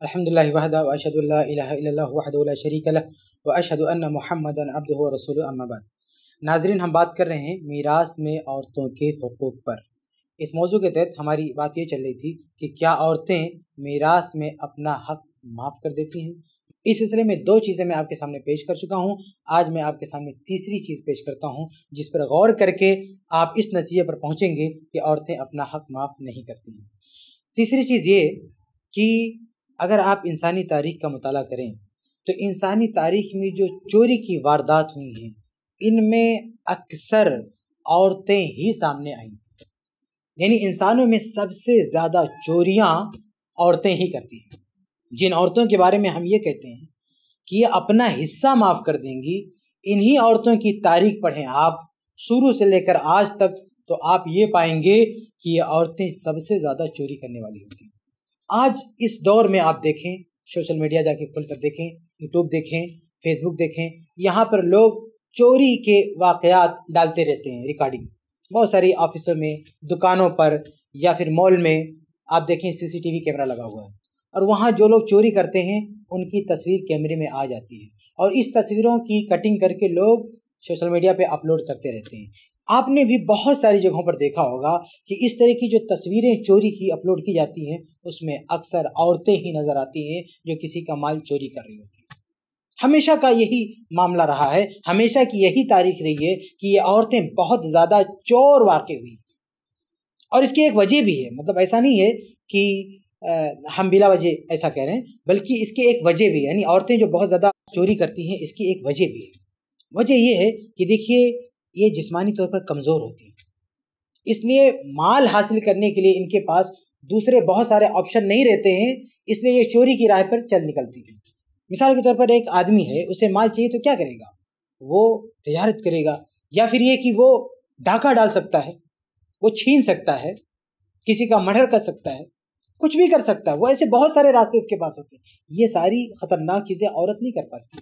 अल्हम्दुलिल्लाहि वहदा व अशहदु अल्ला इलाहा इल्लल्लाहु वहदहु ला शरीका लह व अशहदु अन्ना मुहम्मदन अब्दुहु व रसूलुहु अम्मा बाद। नाज़रीन, हम बात कर रहे हैं मीरास में औरतों के हुकूक पर। इस मौजू के तहत हमारी बात ये चल रही थी कि क्या औरतें मीरास में अपना हक माफ़ कर देती हैं। इस सिलसिले में दो चीज़ें मैं आपके सामने पेश कर चुका हूँ। आज मैं आपके सामने तीसरी चीज़ पेश करता हूँ जिस पर गौर करके आप इस नतीजे पर पहुँचेंगे कि औरतें अपना हक माफ़ नहीं करती हैं। तीसरी चीज़ ये कि अगर आप इंसानी तारीख़ का मुताला करें तो इंसानी तारीख़ में जो चोरी की वारदात हुई हैं इनमें अक्सर औरतें ही सामने आई। यानी इंसानों में सबसे ज़्यादा चोरियां औरतें ही करती हैं। जिन औरतों के बारे में हम ये कहते हैं कि ये अपना हिस्सा माफ़ कर देंगी, इन्हीं औरतों की तारीख़ पढ़ें आप शुरू से लेकर आज तक, तो आप ये पाएंगे कि ये औरतें सबसे ज़्यादा चोरी करने वाली होती हैं। आज इस दौर में आप देखें, सोशल मीडिया जाके खोल कर देखें, यूट्यूब देखें, फेसबुक देखें, यहाँ पर लोग चोरी के वाक़यात डालते रहते हैं, रिकॉर्डिंग। बहुत सारी ऑफिसों में, दुकानों पर या फिर मॉल में आप देखें सीसीटीवी कैमरा लगा हुआ है और वहाँ जो लोग चोरी करते हैं उनकी तस्वीर कैमरे में आ जाती है और इस तस्वीरों की कटिंग करके लोग सोशल मीडिया पे अपलोड करते रहते हैं। आपने भी बहुत सारी जगहों पर देखा होगा कि इस तरह की जो तस्वीरें चोरी की अपलोड की जाती हैं उसमें अक्सर औरतें ही नज़र आती हैं जो किसी का माल चोरी कर रही होती हैं। हमेशा का यही मामला रहा है, हमेशा की यही तारीख रही है कि ये औरतें बहुत ज़्यादा चोर वाक़ हुई। और इसकी एक वजह भी है, मतलब ऐसा नहीं है कि हम बिला वजह ऐसा कह रहे हैं, बल्कि इसकी एक वजह भी है। यानी औरतें जो बहुत ज़्यादा चोरी करती हैं इसकी एक वजह भी है। वजह ये है कि देखिए, ये जिस्मानी तौर पर कमज़ोर होती हैं, इसलिए माल हासिल करने के लिए इनके पास दूसरे बहुत सारे ऑप्शन नहीं रहते हैं, इसलिए ये चोरी की राह पर चल निकलती हैं। मिसाल के तौर पर एक आदमी है, उसे माल चाहिए तो क्या करेगा? वो तजारत करेगा, या फिर ये कि वो डाका डाल सकता है, वो छीन सकता है, किसी का मर्डर कर सकता है, कुछ भी कर सकता है। वो ऐसे बहुत सारे रास्ते उसके पास होते हैं। ये सारी ख़तरनाक चीज़ें औरत नहीं कर पाती,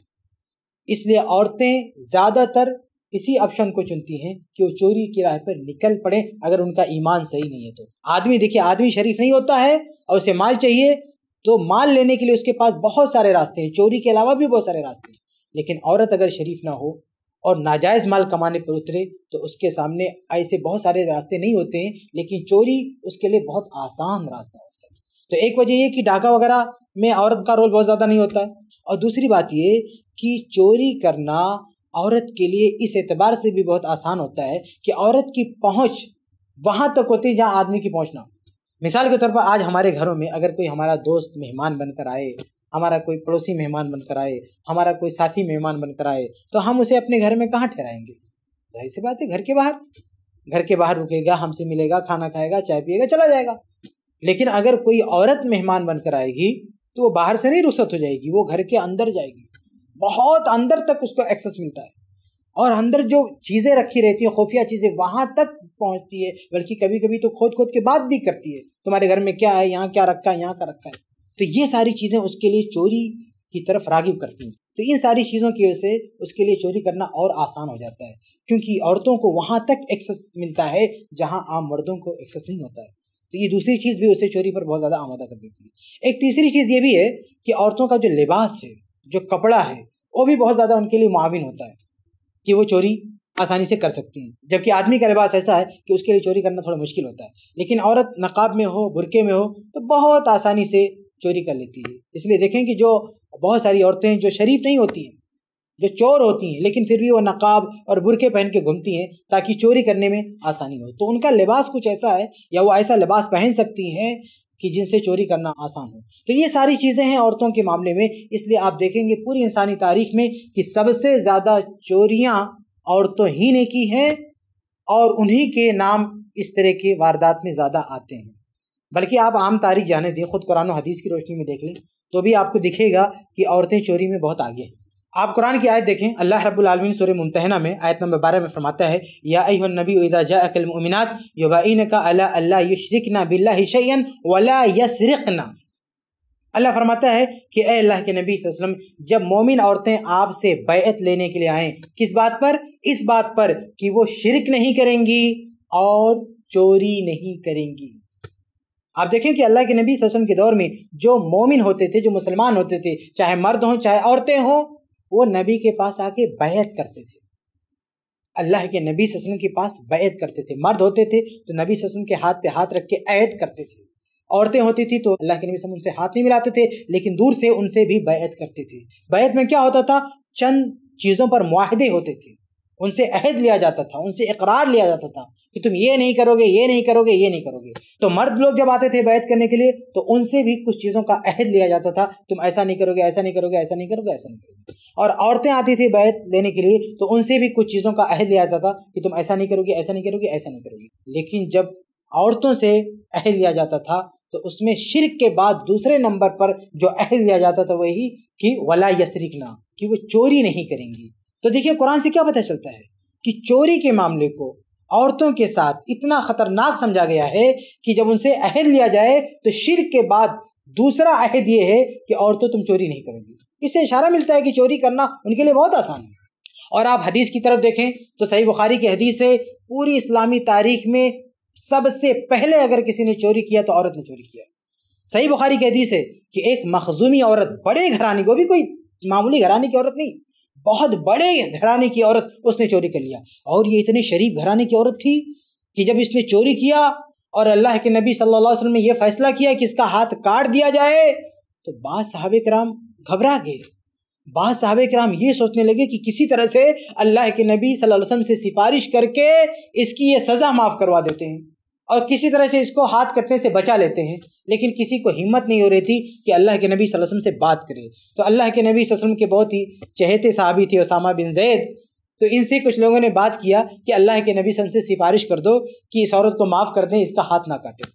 इसलिए औरतें ज़्यादातर इसी ऑप्शन को चुनती हैं कि वो चोरी की राह पर निकल पड़े अगर उनका ईमान सही नहीं है तो। आदमी देखिए, आदमी शरीफ नहीं होता है और उसे माल चाहिए तो माल लेने के लिए उसके पास बहुत सारे रास्ते हैं, चोरी के अलावा भी बहुत सारे रास्ते हैं। लेकिन औरत अगर शरीफ ना हो और नाजायज़ माल कमाने पर उतरे तो उसके सामने ऐसे बहुत सारे रास्ते नहीं होते हैं, लेकिन चोरी उसके लिए बहुत आसान रास्ता होता है। तो एक वजह ये कि डाका वगैरह में औरत का रोल बहुत ज़्यादा नहीं होता है, और दूसरी बात ये कि चोरी करना औरत के लिए इस एतबार से भी बहुत आसान होता है कि औरत की पहुँच वहाँ तक होती है जहाँ आदमी की पहुँच ना हो। मिसाल के तौर पर आज हमारे घरों में अगर कोई हमारा दोस्त मेहमान बनकर आए, हमारा कोई पड़ोसी मेहमान बनकर आए, हमारा कोई साथी मेहमान बनकर आए, तो हम उसे अपने घर में कहाँ ठहराएंगे? जाहिर सी बात है, घर के बाहर। घर के बाहर रुकेगा, हमसे मिलेगा, खाना खाएगा, चाय पिएगा, चला जाएगा। लेकिन अगर कोई औरत मेहमान बनकर आएगी तो वो बाहर से नहीं रुखसत हो जाएगी, वो घर के अंदर जाएगी, बहुत अंदर तक उसको एक्सेस मिलता है और अंदर जो चीज़ें रखी रहती हैं, खुफिया चीज़ें, वहाँ तक पहुँचती है। बल्कि कभी कभी तो खोद खोद के बात भी करती है, तुम्हारे घर में क्या है, यहाँ क्या रखा है, यहाँ क्या रखा है। तो ये सारी चीज़ें उसके लिए चोरी की तरफ राग़िब करती हैं। तो इन सारी चीज़ों की वजह से उसके लिए चोरी करना और आसान हो जाता है, क्योंकि औरतों को वहाँ तक एक्सेस मिलता है जहाँ आम मर्दों को एक्सेस नहीं होता है। तो ये दूसरी चीज़ भी उसे चोरी पर बहुत ज़्यादा आमादा कर देती है। एक तीसरी चीज़ ये भी है कि औरतों का जो लिबास है, जो कपड़ा है, वो भी बहुत ज़्यादा उनके लिए मुआविन होता है कि वो चोरी आसानी से कर सकती हैं। जबकि आदमी का लिबास ऐसा है कि उसके लिए चोरी करना थोड़ा मुश्किल होता है, लेकिन औरत नकाब में हो, बुरके में हो, तो बहुत आसानी से चोरी कर लेती है। इसलिए देखें कि जो बहुत सारी औरतें जो शरीफ नहीं होती हैं, जो चोर होती हैं, लेकिन फिर भी वो नकाब और बुरके पहन के घूमती हैं ताकि चोरी करने में आसानी हो। तो उनका लिबास कुछ ऐसा है या वो ऐसा लिबास पहन सकती हैं कि जिनसे चोरी करना आसान हो। तो ये सारी चीज़ें हैं औरतों के मामले में। इसलिए आप देखेंगे पूरी इंसानी तारीख में कि सबसे ज़्यादा चोरियां औरतों ही ने की हैं और उन्हीं के नाम इस तरह के वारदात में ज़्यादा आते हैं। बल्कि आप आम तारीख जाने दें, खुद कुरान और हदीस की रोशनी में देख लें तो भी आपको दिखेगा कि औरतें चोरी में बहुत आगे हैं। आप कुरान की आयत देखें, अल्लाह रब्बुल आलमीन सूरह मुम्तहना में आयत नंबर 12 में फरमाता है, या अय्युहन नबी इज़ा जाअकल मुमिनात युबाइनका अला अल्ला युशरिकना बिल्लाहि शैअन वला यसरिकना। अल्लाह फरमाता है कि ए अल्लाह के नबी सल्लल्लाहु अलैहि वसल्लम, जब मोमिन औरतें आपसे बैअत लेने के लिए आएँ, किस बात पर? इस बात पर कि वो शिरक नहीं करेंगी और चोरी नहीं करेंगी। आप देखें कि अल्लाह के नबी सल्लल्लाहु अलैहि वसल्लम के दौर में जो मोमिन होते थे, जो मुसलमान होते थे, चाहे मर्द हों चाहे औरतें हों, वो नबी के पास आके बैत करते थे। अल्लाह के नबी सल्लल्लाहु अलैहि वसल्लम के पास बैत करते थे। मर्द होते थे तो नबी सल्लल्लाहु अलैहि वसल्लम के हाथ पे हाथ रख के ऐद करते थे। औरतें होती थी तो अल्लाह के नबी सल्लल्लाहु अलैहि वसल्लम उनसे हाथ नहीं मिलाते थे, लेकिन दूर से उनसे भी बैत करते थे। बैत में क्या होता था? चंद चीज़ों पर मुआहदे होते थे, उनसे अहद लिया जाता था, उनसे इकरार लिया जाता था कि तुम ये नहीं करोगे, ये नहीं करोगे, ये नहीं करोगे। तो मर्द लोग जब आते थे बैत करने के लिए तो उनसे भी कुछ चीज़ों का अहद लिया जाता था, तुम ऐसा नहीं करोगे, ऐसा नहीं करोगे, ऐसा नहीं करोगे, ऐसा नहीं करोगे। और औरतें आती थी बैत लेने के लिए तो उनसे भी कुछ चीज़ों का अहद लिया जाता था कि तुम ऐसा नहीं करोगे, ऐसा नहीं करोगे, ऐसा नहीं करोगे। लेकिन जब औरतों से अहद लिया जाता था तो उसमें शिर्क के बाद दूसरे नंबर पर जो अहद लिया जाता था वही कि वला यसरिकना, कि वो चोरी नहीं करेंगी। तो देखिए कुरान से क्या पता चलता है कि चोरी के मामले को औरतों के साथ इतना खतरनाक समझा गया है कि जब उनसे अहद लिया जाए तो शिर्क के बाद दूसरा अहद ये है कि औरतों तुम चोरी नहीं करोगी। इससे इशारा मिलता है कि चोरी करना उनके लिए बहुत आसान है। और आप हदीस की तरफ देखें तो सही बुखारी की हदीस है, पूरी इस्लामी तारीख में सबसे पहले अगर किसी ने चोरी किया तो औरत ने चोरी किया। सही बुखारी की हदीस है कि एक मखजूमी औरत, बड़े घराने को भी, कोई मामूली घराने की औरत नहीं, बहुत बड़े घराने की औरत, उसने चोरी कर लिया। और ये इतने शरीफ घराने की औरत थी कि जब इसने चोरी किया और अल्लाह के नबी सल्लल्लाहु अलैहि वसल्लम ने यह फैसला किया कि इसका हाथ काट दिया जाए तो बाद सहाबे किराम घबरा गए। बाद सहाबे किराम ये सोचने लगे कि किसी तरह से अल्लाह के नबी सल्लल्लाहु अलैहि वसल्लम से सिफारिश करके इसकी ये सज़ा माफ़ करवा देते हैं और किसी तरह से इसको हाथ कटने से बचा लेते हैं। लेकिन किसी को हिम्मत नहीं हो रही थी कि अल्लाह के नबी सल्लल्लाहु अलैहि वसल्लम से बात करे। तो अल्लाह के नबी सल्लल्लाहु अलैहि वसल्लम के बहुत ही चहेते सहाबी थे उसामा बिन ज़ैद, तो इनसे कुछ लोगों ने बात किया कि अल्लाह के नबी सल्लल्लाहु अलैहि वसल्लम से सिफारिश कर दो कि इस औरत को माफ़ कर दें, इसका हाथ ना काटें।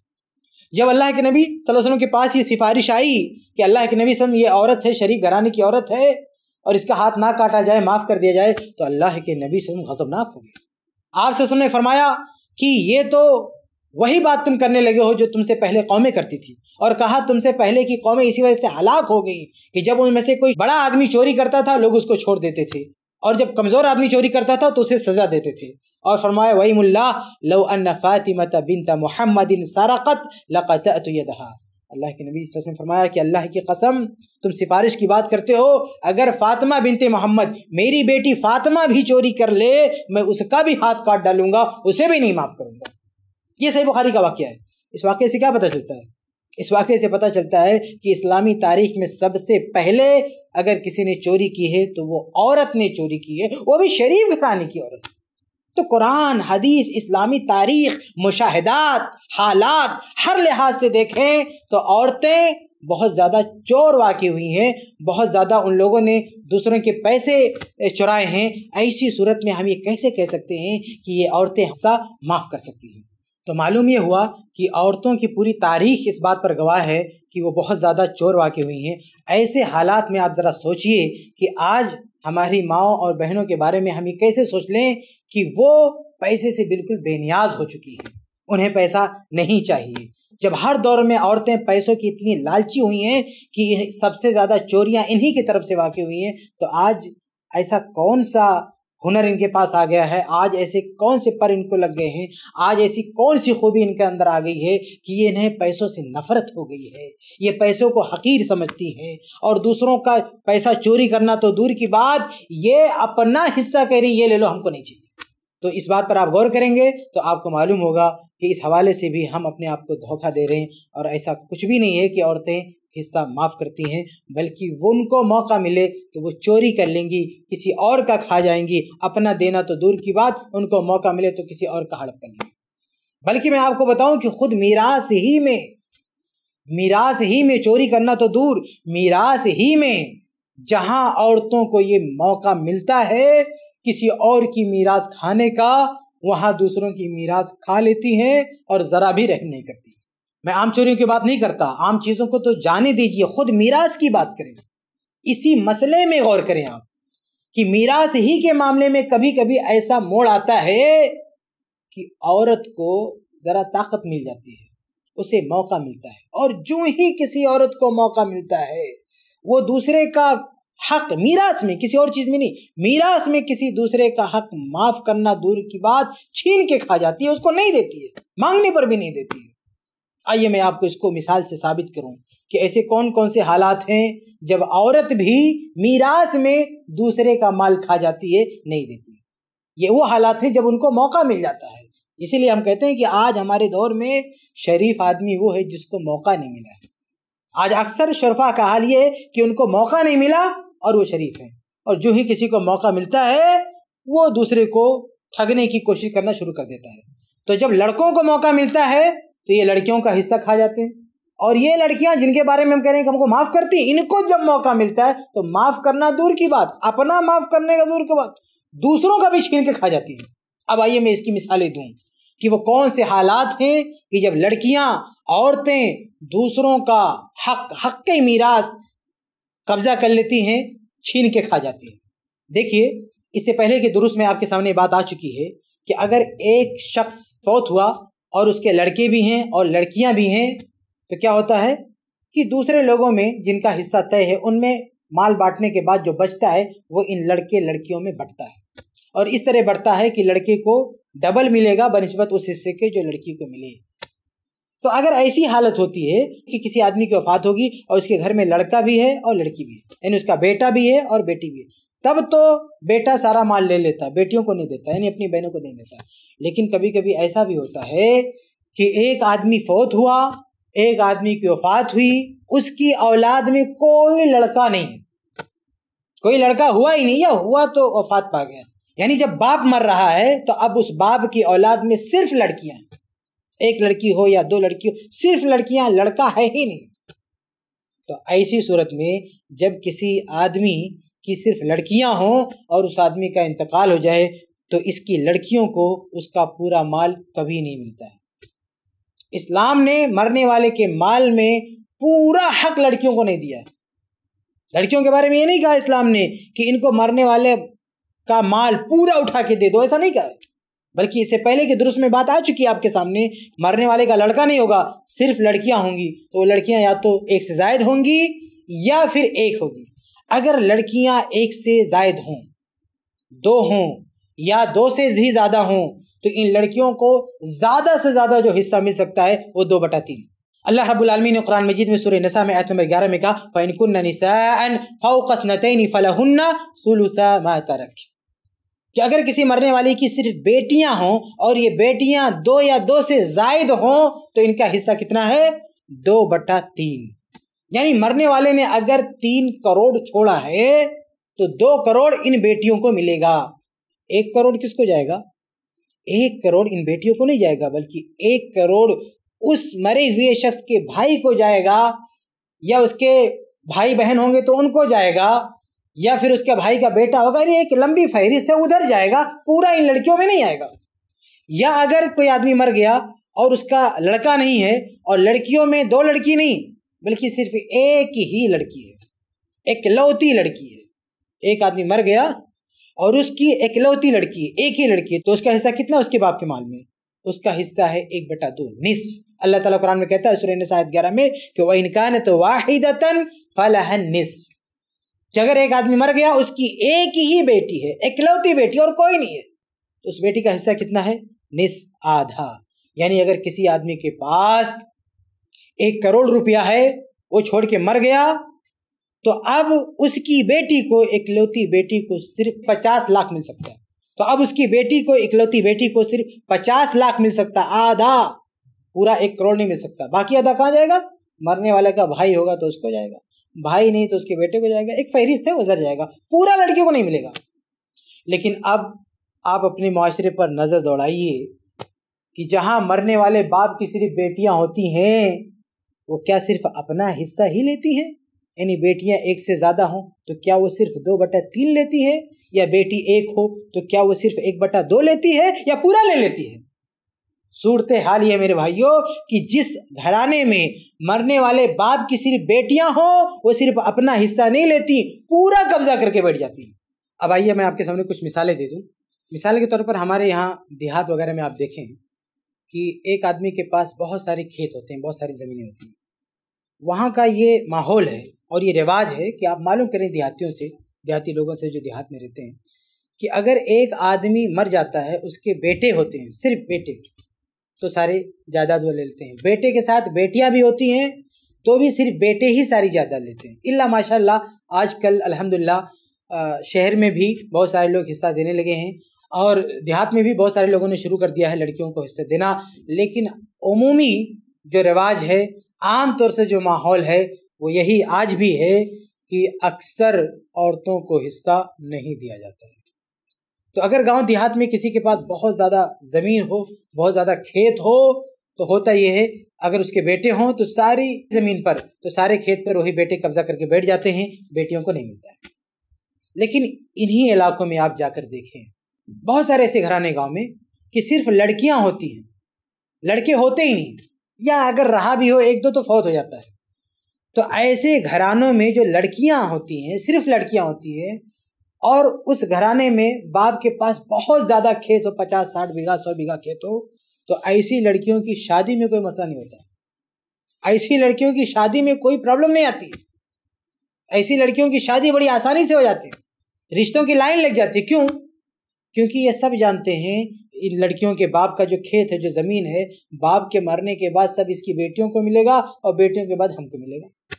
जब अल्लाह के नबी सल्लल्लाहु अलैहि वसल्लम के पास ये सिफारिश आई कि अल्लाह के नबी सल्लल्लाहु अलैहि वसल्लम, ये औरत है, शरीफ घराने की औरत है और इसका हाथ ना काटा जाए, माफ़ कर दिया जाए, तो अल्लाह के नबी सल्लल्लाहु अलैहि वसल्लम गज़बनाक हो गए। आप सल्लल्लाहु अलैहि वसल्लम ने फरमाया कि ये तो वही बात तुम करने लगे हो जो तुमसे पहले कौमें करती थी, और कहा तुमसे पहले की कौमें इसी वजह से हलाक हो गई कि जब उनमें से कोई बड़ा आदमी चोरी करता था लोग उसको छोड़ देते थे, और जब कमज़ोर आदमी चोरी करता था तो उसे सज़ा देते थे। और फरमाया वही मुल्ला लौ अन्ना फातिमत बिन्त मुहम्मदिन सरक़त लक़तअतु यदहा। अल्लाह के नबी सल्लल्लाहु अलैहि वसल्लम ने फरमाया कि अल्लाह की कसम, तुम सिफारिश की बात करते हो, अगर फातिमा बिनते मोहम्मद, मेरी बेटी फातिमा भी चोरी कर ले, मैं उसका भी हाथ काट डालूंगा, उसे भी नहीं माफ़ करूंगा। ये सही बुखारी का वाक़या है। इस वाक़े से क्या पता चलता है? इस वाक़े से पता चलता है कि इस्लामी तारीख में सबसे पहले अगर किसी ने चोरी की है तो वो औरत ने चोरी की है, वो भी शरीफ घराने की औरत। तो कुरान, हदीस, इस्लामी तारीख, मुशाहिदात, हालात, हर लिहाज से देखें तो औरतें बहुत ज़्यादा चोर वाक़ई हुई हैं, बहुत ज़्यादा उन लोगों ने दूसरों के पैसे चुराए हैं। ऐसी सूरत में हम ये कैसे कह सकते हैं कि ये औरतें हिस्सा माफ़ कर सकती हैं? तो मालूम ये हुआ कि औरतों की पूरी तारीख इस बात पर गवाह है कि वो बहुत ज़्यादा चोर वाक़ई हुई हैं। ऐसे हालात में आप ज़रा सोचिए कि आज हमारी माओ और बहनों के बारे में हम ये कैसे सोच लें कि वो पैसे से बिल्कुल बेनियाज हो चुकी हैं, उन्हें पैसा नहीं चाहिए। जब हर दौर में औरतें पैसों की इतनी लालची हुई हैं कि सबसे ज़्यादा चोरियां इन्हीं की तरफ से वाक़ई हुई हैं, तो आज ऐसा कौन सा हुनर इनके पास आ गया है, आज ऐसे कौन से पर इनको लग गए हैं, आज ऐसी कौन सी खूबी इनके अंदर आ गई है कि ये इन्हें पैसों से नफरत हो गई है, ये पैसों को हकीर समझती हैं और दूसरों का पैसा चोरी करना तो दूर की बात, ये अपना हिस्सा कह रही ये ले लो, हमको नहीं चाहिए। तो इस बात पर आप गौर करेंगे तो आपको मालूम होगा कि इस हवाले से भी हम अपने आप को धोखा दे रहे हैं, और ऐसा कुछ भी नहीं है कि औरतें हिस्सा माफ़ करती हैं, बल्कि वो उनको मौका मिले तो वो चोरी कर लेंगी, किसी और का खा जाएंगी, अपना देना तो दूर की बात, उनको मौका मिले तो किसी और का हड़प कर लेंगी। बल्कि मैं आपको बताऊं कि खुद मीरास ही में चोरी करना तो दूर, मीरास ही में जहां औरतों को ये मौका मिलता है किसी और की मीरास खाने का, वहां दूसरों की मीरास खा लेती हैं और जरा भी रहम नहीं करती। मैं आम चोरियों की बात नहीं करता, आम चीज़ों को तो जाने दीजिए, खुद मीरास की बात करें। इसी मसले में गौर करें आप कि मीरास ही के मामले में कभी कभी ऐसा मोड़ आता है कि औरत को ज़रा ताकत मिल जाती है, उसे मौका मिलता है, और जो ही किसी औरत को मौका मिलता है वो दूसरे का हक, मीरास में, किसी और चीज़ में नहीं, मीरास में किसी दूसरे का हक माफ़ करना दूर की बात, छीन के खा जाती है, उसको नहीं देती है, मांगने पर भी नहीं देती है। आइए मैं आपको इसको मिसाल से साबित करूं कि ऐसे कौन कौन से हालात हैं जब औरत भी मीरास में दूसरे का माल खा जाती है, नहीं देती। ये वो हालात हैं जब उनको मौका मिल जाता है। इसीलिए हम कहते हैं कि आज हमारे दौर में शरीफ आदमी वो है जिसको मौका नहीं मिला है। आज अक्सर शरफा का हाल ये है कि उनको मौका नहीं मिला और वो शरीफ है, और जो ही किसी को मौका मिलता है वो दूसरे को ठगने की कोशिश करना शुरू कर देता है। तो जब लड़कों को मौका मिलता है तो ये लड़कियों का हिस्सा खा जाते हैं, और ये लड़कियां जिनके बारे में हम कह रहे हैं कि हमको माफ करती, इनको जब मौका मिलता है तो माफ करना दूर की बात, अपना माफ करने का दूर की बात, दूसरों का भी छीन के खा जाती है। अब आइए मैं इसकी मिसालें दूं कि वो कौन से हालात हैं कि जब लड़कियां, औरतें दूसरों का हक के मीरास कब्जा कर लेती हैं, छीन के खा जाती हैं। देखिए, इससे पहले कि दुरुस्त में आपके सामने बात आ चुकी है कि अगर एक शख्स फौत हुआ और उसके लड़के भी हैं और लड़कियां भी हैं, तो क्या होता है कि दूसरे लोगों में जिनका हिस्सा तय है उनमें माल बांटने के बाद जो बचता है वो इन लड़के लड़कियों में बंटता है, और इस तरह बढ़ता है कि लड़के को डबल मिलेगा बनिस्बत उस हिस्से के जो लड़की को मिले। तो अगर ऐसी हालत होती है कि किसी आदमी की वफात होगी और उसके घर में लड़का भी है और लड़की भी है, यानी उसका बेटा भी है और बेटी भी है, तब तो बेटा सारा माल ले लेता है, बेटियों को नहीं देता, यानी अपनी बहनों को नहीं देता। लेकिन कभी कभी ऐसा भी होता है कि एक आदमी फौत हुआ, एक आदमी की वफात हुई, उसकी औलाद में कोई लड़का नहीं है, कोई लड़का हुआ ही नहीं, या हुआ तो वफात पा गया। यानी जब बाप मर रहा है तो अब उस बाप की औलाद में सिर्फ लड़कियां हैं, एक लड़की हो या दो लड़की हो, सिर्फ लड़कियां, लड़का है ही नहीं। तो ऐसी सूरत में जब किसी आदमी की सिर्फ लड़कियां हों और उस आदमी का इंतकाल हो जाए तो इसकी लड़कियों को उसका पूरा माल कभी नहीं मिलता है। इस्लाम ने मरने वाले के माल में पूरा हक लड़कियों को नहीं दिया है। लड़कियों के बारे में ये नहीं कहा इस्लाम ने कि इनको मरने वाले का माल पूरा उठा के दे दो, ऐसा नहीं कहा, बल्कि इससे पहले कि दुरुस्त में बात आ चुकी है आपके सामने, मरने वाले का लड़का नहीं होगा, सिर्फ लड़कियां होंगी। तो लड़कियां या तो एक से जायद होंगी या फिर एक होगी। अगर लड़कियां एक से जायद हों, दो हों या दो से भी ज्यादा हों, तो इन लड़कियों को ज्यादा से ज्यादा जो हिस्सा मिल सकता है वो 2/3। अल्लाह रब्बुल आलमीन ने कुरान मजीद में सूरह निसा में आयत नंबर 11 में कहा, फ़इन कुन्ना निसाअन फ़ौक़ इस्नतैनि फ़लहुन्ना सुलुसा मा तरक, कि अगर किसी मरने वाली की सिर्फ बेटियां हों और ये बेटियां 2 या 2 से जायद हों तो इनका हिस्सा कितना है? 2/3। यानी मरने वाले ने अगर 3 करोड़ छोड़ा है तो 2 करोड़ इन बेटियों को मिलेगा। 1 करोड़ किसको जाएगा? 1 करोड़ इन बेटियों को नहीं जाएगा, बल्कि 1 करोड़ उस मरे हुए शख्स के भाई को जाएगा, या उसके भाई बहन होंगे तो उनको जाएगा, या फिर उसके भाई का बेटा होगा। ये एक लंबी फहरिस्त है, उधर जाएगा, पूरा इन लड़कियों में नहीं आएगा। या अगर कोई आदमी मर गया और उसका लड़का नहीं है और लड़कियों में 2 लड़की नहीं बल्कि सिर्फ एक ही लड़की है, इकलौती लड़की है। एक आदमी मर गया और उसकी इकलौती लड़की, एक ही लड़की है, तो उसका हिस्सा कितना? उसके बाप के माल में उसका हिस्सा है 1/2, निस्फ। अल्लाह ताला कुरान में कहता है सूरह निसा आयत 11 में कि व इन कानत वाहिदतन फलहन निस्फ, कि अगर एक आदमी मर गया, उसकी एक ही बेटी है, इकलौती बेटी और कोई नहीं है, तो उस बेटी का हिस्सा कितना है? निस्फ, आधा। यानी अगर किसी आदमी के पास 1 करोड़ रुपया है, वो छोड़ के मर गया, तो अब उसकी बेटी को, इकलौती बेटी को सिर्फ 50 लाख मिल सकता है। तो अब उसकी बेटी को, इकलौती बेटी को सिर्फ 50 लाख मिल सकता, आधा, पूरा 1 करोड़ नहीं मिल सकता। बाकी आधा कहाँ जाएगा? मरने वाले का भाई होगा तो उसको जाएगा, भाई नहीं तो उसके बेटे को जाएगा, एक फहरिस्त है उधर जाएगा, पूरा लड़कियों को नहीं मिलेगा। लेकिन अब आप अपने मुआशरे पर नजर दौड़ाइए कि जहां मरने वाले बाप की सिर्फ बेटियां होती हैं, वो क्या सिर्फ अपना हिस्सा ही लेती हैं? यानी बेटियां एक से ज्यादा हों तो क्या वो सिर्फ 2/3 लेती है, या बेटी एक हो तो क्या वो सिर्फ 1/2 लेती है, या पूरा ले लेती है? सूरत हाल ये मेरे भाइयों कि जिस घराने में मरने वाले बाप की सिर्फ बेटियां हो, वो सिर्फ अपना हिस्सा नहीं लेती, पूरा कब्जा करके बैठ जाती। अब आइए मैं आपके सामने कुछ मिसालें दे दूं। मिसाल के तौर पर हमारे यहाँ देहात वगैरह में आप देखें कि एक आदमी के पास बहुत सारे खेत होते हैं, बहुत सारी ज़मीनें होती हैं। वहाँ का ये माहौल है और ये रिवाज है कि आप मालूम करें देहातियों से, देहाती लोगों से जो देहात में रहते हैं, कि अगर एक आदमी मर जाता है, उसके बेटे होते हैं, सिर्फ बेटे, तो सारे जायदाद वो ले लेते हैं। बेटे के साथ बेटियां भी होती हैं तो भी सिर्फ बेटे ही सारी जायदाद लेते हैं। इल्ला माशाल्लाह आजकल अल्हम्दुलिल्लाह शहर में भी बहुत सारे लोग हिस्सा देने लगे हैं और देहात में भी बहुत सारे लोगों ने शुरू कर दिया है लड़कियों को हिस्सा देना। लेकिन उमूमी जो रिवाज है, आम तौर से जो माहौल है वो यही आज भी है कि अक्सर औरतों को हिस्सा नहीं दिया जाता है। तो अगर गांव देहात में किसी के पास बहुत ज़्यादा ज़मीन हो, बहुत ज़्यादा खेत हो, तो होता ये है अगर उसके बेटे हों तो सारी ज़मीन पर, तो सारे खेत पर वही बेटे कब्जा करके बैठ जाते हैं, बेटियों को नहीं मिलता है। लेकिन इन्हीं इलाकों में आप जाकर देखें, बहुत सारे ऐसे घराने गांव में कि सिर्फ लड़कियां होती हैं, लड़के होते ही नहीं, या अगर रहा भी हो एक दो तो फौत हो जाता है। तो ऐसे घरानों में जो लड़कियां होती हैं, सिर्फ लड़कियां होती हैं, और उस घराने में बाप के पास बहुत ज़्यादा खेत हो, 50-60 बीघा 100 बीघा खेत हो, तो ऐसी लड़कियों की शादी में कोई मसला नहीं होता। ऐसी लड़कियों की शादी में कोई प्रॉब्लम नहीं आती। ऐसी लड़कियों की शादी बड़ी आसानी से हो जाती है, रिश्तों की लाइन लग जाती है। क्यों? क्योंकि ये सब जानते हैं इन लड़कियों के बाप का जो खेत है, जो ज़मीन है, बाप के मरने के बाद सब इसकी बेटियों को मिलेगा और बेटियों के बाद हमको मिलेगा।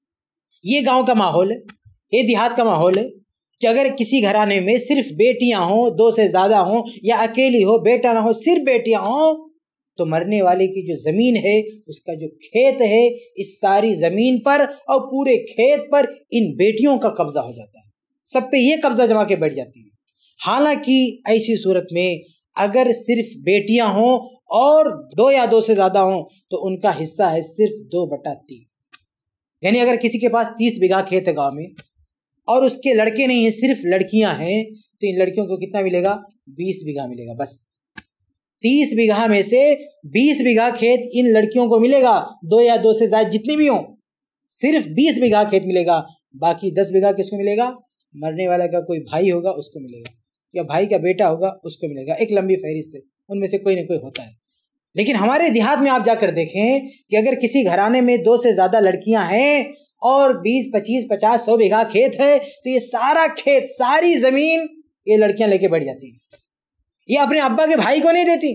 ये गांव का माहौल है, ये देहात का माहौल है कि अगर किसी घराने में सिर्फ बेटियां हों, 2 से ज़्यादा हों, या अकेली हो, बेटा ना हो, सिर्फ बेटियां हों, तो मरने वाले की जो ज़मीन है, उसका जो खेत है, इस सारी ज़मीन पर और पूरे खेत पर इन बेटियों का कब्जा हो जाता है। सब पे ये कब्जा जमा के बैठ जाती है। हालांकि ऐसी सूरत में अगर सिर्फ बेटियां हों और 2 या 2 से ज़्यादा हों तो उनका हिस्सा है सिर्फ 2/3। यानी अगर किसी के पास 30 बीघा खेत है गाँव में और उसके लड़के नहीं हैं, सिर्फ लड़कियां हैं, तो इन लड़कियों को कितना मिलेगा? 20 बीघा मिलेगा। बस 30 बीघा में से 20 बीघा खेत इन लड़कियों को मिलेगा, 2 या 2 से ज़्यादा जितनी भी हों, सिर्फ 20 बीघा खेत मिलेगा। बाकी 10 बीघा किसको मिलेगा? मरने वाला का कोई भाई होगा उसको मिलेगा, या भाई का बेटा होगा उसको मिलेगा। एक लंबी फहरिस्त है, उनमें से कोई ना कोई होता है। लेकिन हमारे देहात में आप जाकर देखें कि अगर किसी घराने में 2 से ज़्यादा लड़कियां हैं और 20, 25, 50, 100 बीघा खेत है, तो ये सारा खेत, सारी ज़मीन ये लड़कियां लेके बैठ जाती हैं। ये अपने अब्बा के भाई को नहीं देती,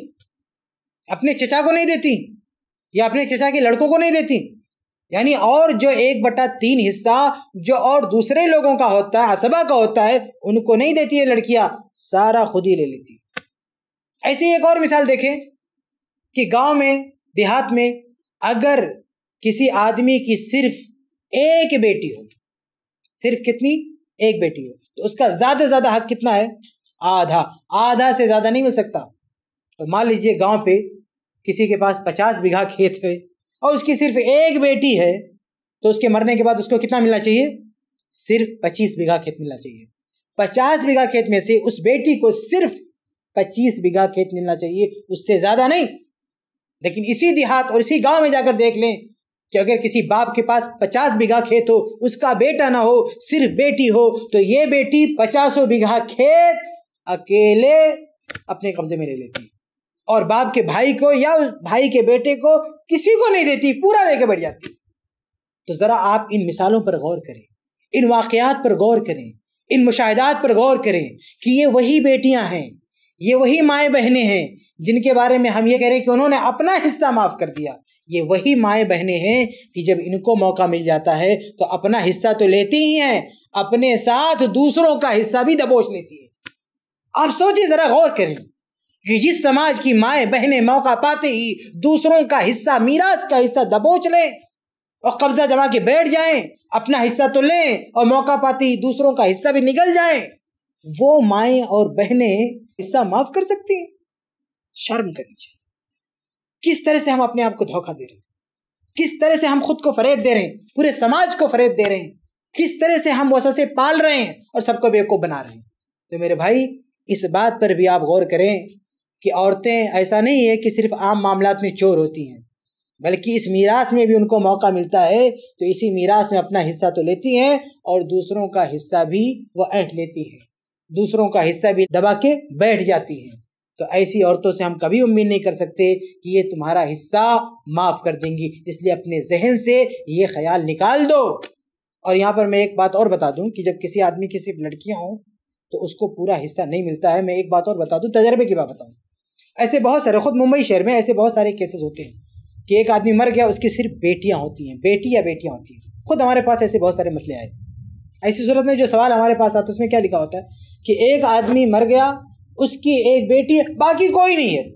अपने चचा को नहीं देती, या अपने चचा के लड़कों को नहीं देती। यानी और जो 1/3 हिस्सा जो और दूसरे लोगों का होता है, असबा का होता है, उनको नहीं देती है लड़कियां, सारा खुद ही ले लेती। ऐसी एक और मिसाल देखें कि गांव में, देहात में अगर किसी आदमी की सिर्फ एक बेटी हो, सिर्फ कितनी? एक बेटी हो, तो उसका ज़्यादा से ज़्यादा हक कितना है? आधा से ज़्यादा नहीं मिल सकता। तो मान लीजिए गांव पे किसी के पास 50 बीघा खेत है और उसकी सिर्फ एक बेटी है, तो उसके मरने के बाद उसको कितना मिलना चाहिए? सिर्फ 25 बीघा खेत मिलना चाहिए। 50 बीघा खेत में से उस बेटी को सिर्फ 25 बीघा खेत मिलना चाहिए, उससे ज़्यादा नहीं। लेकिन इसी देहात और इसी गांव में जाकर देख लें कि अगर किसी बाप के पास 50 बीघा खेत हो, उसका बेटा ना हो, सिर्फ बेटी हो, तो ये बेटी 50 बीघा खेत अकेले अपने कब्जे में ले लेती और बाप के भाई को या भाई के बेटे को किसी को नहीं देती, पूरा लेके बैठ जाती। तो ज़रा आप इन मिसालों पर गौर करें, इन वाक़यात पर गौर करें, इन मुशाहिदात पर गौर करें कि ये वही बेटियां हैं, ये वही माएँ बहनें हैं जिनके बारे में हम ये कह रहे हैं कि उन्होंने अपना हिस्सा माफ़ कर दिया। ये वही माएँ बहनें हैं कि जब इनको मौका मिल जाता है तो अपना हिस्सा तो लेती ही हैं, अपने साथ दूसरों का हिस्सा भी दबोच लेती है। आप सोचिए, ज़रा गौर करें कि जिस समाज की माएँ बहनें मौका पाते ही दूसरों का हिस्सा, मीरास का हिस्सा दबोच लें और कब्जा जमा के बैठ जाएं, अपना हिस्सा तो लें और मौका पाते ही दूसरों का हिस्सा भी निकल जाए, वो माएँ और बहनें हिस्सा माफ कर सकती हैं? शर्म करनी चाहिए। किस तरह से हम अपने आप को धोखा दे रहे हैं, किस तरह से हम खुद को फरेब दे रहे हैं, पूरे समाज को फरेब दे रहे हैं, किस तरह से हम वसवसे पाल रहे हैं और सबको बेवकूफ़ बना रहे हैं। तो मेरे भाई, इस बात पर भी आप गौर करें कि औरतें ऐसा नहीं है कि सिर्फ आम मामलात में चोर होती हैं, बल्कि इस मीरास में भी उनको मौका मिलता है तो इसी मीरास में अपना हिस्सा तो लेती हैं और दूसरों का हिस्सा भी वो ऐंठ लेती हैं, दूसरों का हिस्सा भी दबा के बैठ जाती हैं। तो ऐसी औरतों से हम कभी उम्मीद नहीं कर सकते कि ये तुम्हारा हिस्सा माफ़ कर देंगी, इसलिए अपने जहन से ये ख्याल निकाल दो। और यहाँ पर मैं एक बात और बता दूँ कि जब किसी आदमी की सिर्फ लड़कियाँ हों तो उसको पूरा हिस्सा नहीं मिलता है। मैं एक बात और बता दूँ, तजर्बे की बात बताऊँ। ऐसे बहुत सारे, खुद मुंबई शहर में ऐसे बहुत सारे केसेस होते हैं कि एक आदमी मर गया, उसकी सिर्फ बेटियां होती हैं, बेटी या बेटियां होती हैं। खुद हमारे पास ऐसे बहुत सारे मसले आए। ऐसी सूरत में जो सवाल हमारे पास आता है उसमें क्या लिखा होता है कि एक आदमी मर गया, उसकी एक बेटी है, बाकी कोई नहीं है।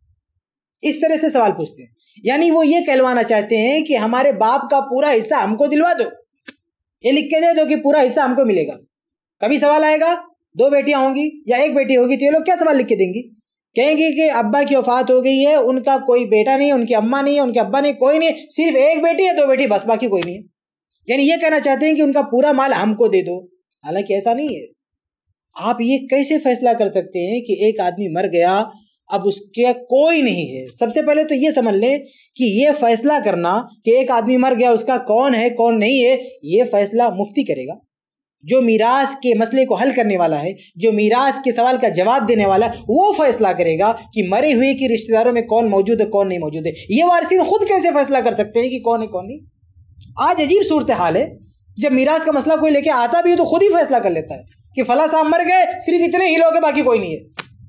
इस तरह से सवाल पूछते हैं, यानी वो ये कहलवाना चाहते हैं कि हमारे बाप का पूरा हिस्सा हमको दिलवा दो, ये लिख के दे दो कि पूरा हिस्सा हमको मिलेगा। कभी सवाल आएगा 2 बेटियां होंगी या 1 बेटी होगी तो ये लोग क्या सवाल लिख के देंगी? कहेंगे कि अब्बा की वफात हो गई है, उनका कोई बेटा नहीं है, उनकी अम्मा नहीं है, उनके अब्बा नहीं, कोई नहीं है, सिर्फ 1 बेटी है, 2 बेटी, बस बाकी कोई नहीं है। यानी ये कहना चाहते हैं कि उनका पूरा माल हमको दे दो। हालांकि ऐसा नहीं है। आप ये कैसे फैसला कर सकते हैं कि एक आदमी मर गया, अब उसके कोई नहीं है? सबसे पहले तो ये समझ लें कि ये फैसला करना कि एक आदमी मर गया, उसका कौन है कौन नहीं है, ये फैसला मुफ्ती करेगा, जो मीरास के मसले को हल करने वाला है, जो मीरास के सवाल का जवाब देने वाला है, वो फैसला करेगा कि मरे हुए के रिश्तेदारों में कौन मौजूद है कौन नहीं मौजूद है। ये वारिसीन खुद कैसे फैसला कर सकते हैं कि कौन है कौन नहीं? आज अजीब सूरत हाल है, जब मीरास का मसला कोई लेके आता भी है तो खुद ही फैसला कर लेता है कि फला साहब मर गए, सिर्फ इतने ही लोग हैं, बाकी कोई नहीं है।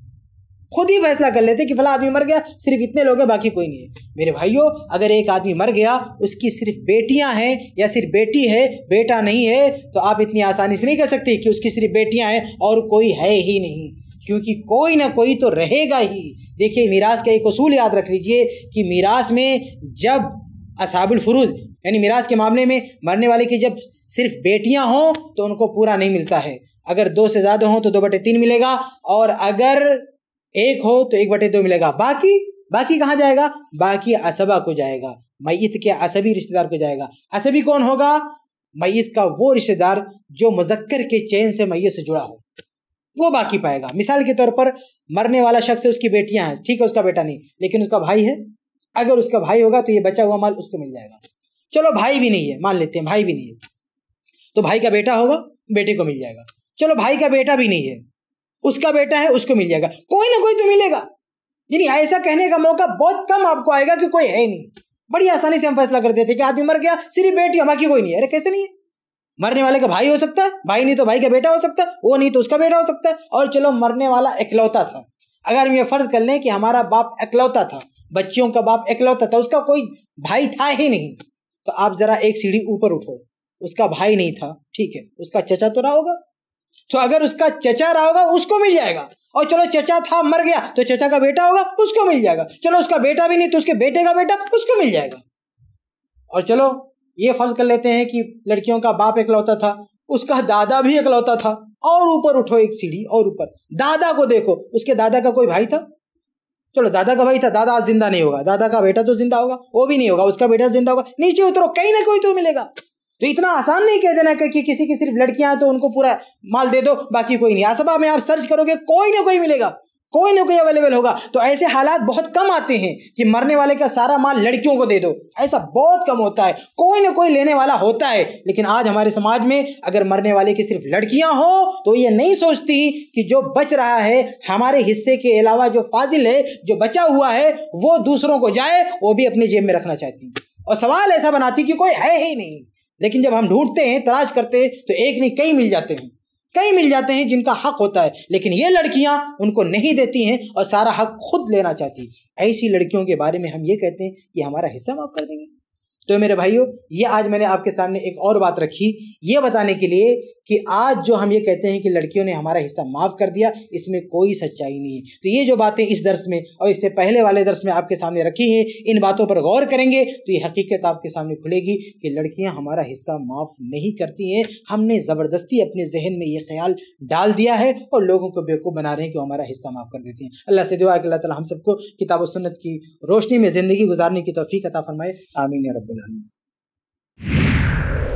खुद ही फैसला कर लेते हैं कि फला आदमी मर गया, सिर्फ इतने लोग हैं, बाकी कोई नहीं है। मेरे भाइयों, अगर एक आदमी मर गया, उसकी सिर्फ बेटियां हैं या सिर्फ बेटी है, बेटा नहीं है, तो आप इतनी आसानी से नहीं कह सकते कि उसकी सिर्फ बेटियां हैं और कोई है ही नहीं, क्योंकि कोई ना कोई तो रहेगा ही। देखिए, मीरास का एक उसूल याद रख लीजिए कि मीरास में जब असहाबुल फुरूज यानी मीरास के मामले में मरने वाले की जब सिर्फ बेटियां हों तो उनको पूरा नहीं मिलता है। अगर 2 से ज़्यादा हों तो 2/3 मिलेगा, और अगर 1 हो तो 1/2 मिलेगा। बाकी कहाँ जाएगा? बाकी असबा को जाएगा, मैयत के असबी रिश्तेदार को जाएगा। असबी कौन होगा? मैयत का वो रिश्तेदार जो मुज़क्कर के चैन से मैयत से जुड़ा हो, वो बाकी पाएगा। मिसाल के तौर पर मरने वाला शख्स है, उसकी बेटियां हैं, ठीक है, उसका बेटा नहीं, लेकिन उसका भाई है। अगर उसका भाई होगा तो ये बचा हुआ माल उसको मिल जाएगा। चलो भाई भी नहीं है, मान लेते हैं भाई भी नहीं है, तो भाई का बेटा होगा, बेटे को मिल जाएगा। चलो भाई का बेटा भी नहीं है, उसका बेटा है, उसको मिल जाएगा। कोई ना कोई तो मिलेगा। यानी ऐसा कहने का मौका बहुत कम आपको आएगा कि कोई है नहीं। बड़ी आसानी से हम फैसला कर देते कि आदमी मर गया, सिर्फ बेटी, बाकी कोई नहीं है। अरे कैसे नहीं है? मरने वाले का भाई हो सकता है, भाई नहीं तो भाई का बेटा हो सकता है, वो नहीं तो उसका बेटा हो सकता है। और चलो मरने वाला इकलौता था, अगर हम ये फर्ज कर लें कि हमारा बाप इकलौता था, बच्चियों का बाप इकलौता था, उसका कोई भाई था ही नहीं, तो आप जरा एक सीढ़ी ऊपर उठो, उसका भाई नहीं था, ठीक है, उसका चचा तो रहा होगा, तो अगर उसका चचा रहा होगा उसको मिल जाएगा। और चलो चचा था मर गया तो चचा का बेटा होगा, उसको मिल जाएगा। चलो उसका बेटा भी नहीं तो उसके बेटे का बेटा, उसको मिल जाएगा। और चलो ये फर्ज कर लेते हैं कि लड़कियों का बाप इकलौता था, उसका दादा भी इकलौता था, और ऊपर उठो एक सीढ़ी और ऊपर, दादा को देखो, उसके दादा का कोई भाई था? चलो दादा का भाई था, दादा आज जिंदा नहीं होगा, दादा का बेटा तो जिंदा होगा, वो भी नहीं होगा, उसका बेटा जिंदा होगा। नीचे उतरो, कहीं ना कोई तो मिलेगा। तो इतना आसान नहीं कह देना कि किसी की सिर्फ लड़कियां हैं तो उनको पूरा माल दे दो, बाकी कोई नहीं। असबा में आप सर्च करोगे, कोई ना कोई मिलेगा, कोई ना कोई अवेलेबल होगा। तो ऐसे हालात बहुत कम आते हैं कि मरने वाले का सारा माल लड़कियों को दे दो, ऐसा बहुत कम होता है। कोई ना कोई लेने वाला होता है। लेकिन आज हमारे समाज में अगर मरने वाले की सिर्फ लड़कियां हो तो ये नहीं सोचती कि जो बच रहा है हमारे हिस्से के अलावा, जो फाजिल है, जो बचा हुआ है, वो दूसरों को जाए, वो भी अपनी जेब में रखना चाहती। और सवाल ऐसा बनाती कि कोई है ही नहीं। लेकिन जब हम ढूंढते हैं, तलाश करते हैं, तो एक नहीं कई मिल जाते हैं, कई मिल जाते हैं जिनका हक होता है। लेकिन ये लड़कियां उनको नहीं देती हैं और सारा हक खुद लेना चाहती। ऐसी लड़कियों के बारे में हम ये कहते हैं कि हमारा हिस्सा माफ कर देंगे। तो मेरे भाइयों, ये आज मैंने आपके सामने एक और बात रखी, ये बताने के लिए कि आज जो हम ये कहते हैं कि लड़कियों ने हमारा हिस्सा माफ़ कर दिया, इसमें कोई सच्चाई नहीं है। तो ये जो बातें इस दर्स में और इससे पहले वाले दर्स में आपके सामने रखी हैं, इन बातों पर गौर करेंगे तो ये हकीकत आपके सामने खुलेगी कि लड़कियां हमारा हिस्सा माफ़ नहीं करती हैं। हमने ज़बरदस्ती अपने जहन में ये ख्याल डाल दिया है और लोगों को बेवकूफ़ बना रहे हैं कि वो हमारा हिस्सा माफ़ कर देती हैं। अल्लाह से दुआ है कि अल्लाह ताला हम सबको किताब और सुन्नत की रोशनी में ज़िंदगी गुजारने की तौफीक अता फरमाए। आमीन या रब्बल आमीन।